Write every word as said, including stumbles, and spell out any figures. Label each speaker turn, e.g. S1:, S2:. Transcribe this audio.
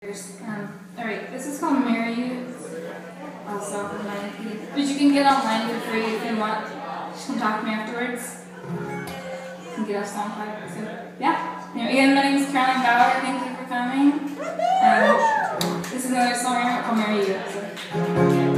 S1: Um, Alright, this is called Marry You. Also from my But you can get online for free if you want. Just come talk to me afterwards. You can get us on fire. So, yeah. Anyway, again, my name is Caroline Bauer. Thank you for coming. Um, this is another song called Marry You. So.